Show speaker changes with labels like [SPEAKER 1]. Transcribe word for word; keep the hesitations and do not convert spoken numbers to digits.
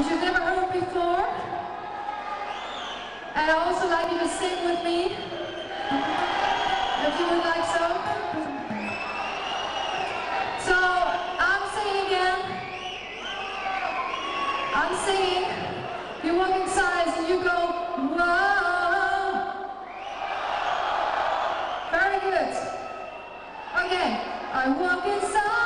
[SPEAKER 1] which you've never heard before. And I'd also like you to sing with me, if you would like so. So, I'm singing again. I'm singing. You walk inside and you go, whoa. Very good. Okay, I walk inside.